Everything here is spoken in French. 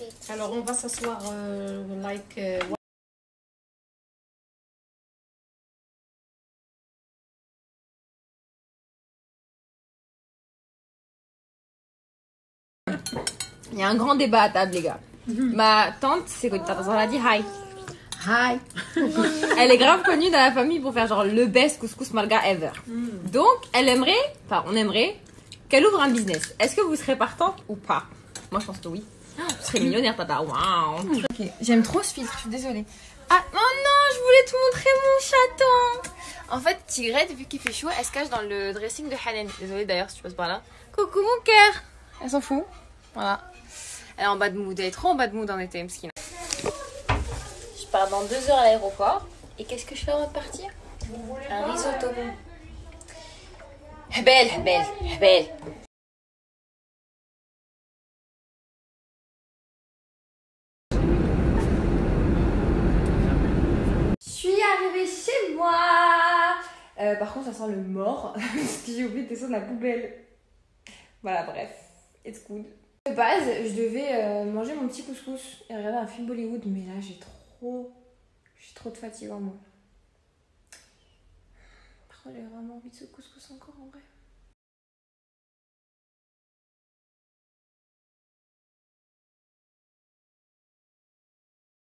Alors on va s'asseoir Il y a un grand débat à table, les gars. Ma tante, c'est que elle a dit hi. Hi. Elle est grave connue dans la famille pour faire genre le best couscous malga ever. Donc, on aimerait qu'elle ouvre un business. Est-ce que vous serez partant ou pas? Moi, je pense que oui. Tu serais millionnaire, tata. Waouh. Ok, j'aime trop ce filtre, je suis désolée. Ah, oh non, je voulais te montrer mon chaton. En fait, Tigrette, vu qu'il fait chaud, elle se cache dans le dressing de Hanen. Désolée d'ailleurs si tu passes par là. Coucou mon cœur. Elle s'en fout. Voilà. Elle est en bad mood, elle est trop en bad mood en été, Mskina. Je pars dans 2 heures à l'aéroport. Et qu'est-ce que je fais avant de partir? Un risotto. Belle, belle, belle. Je suis arrivée chez moi. Par contre, ça sent le mort. Parce que j'ai oublié de descendre la poubelle. Voilà, bref. It's good. De base, je devais manger mon petit couscous et regarder un film Bollywood. Mais là, j'ai trop de fatigue en moi. Par contre, j'ai vraiment envie de ce couscous encore en vrai.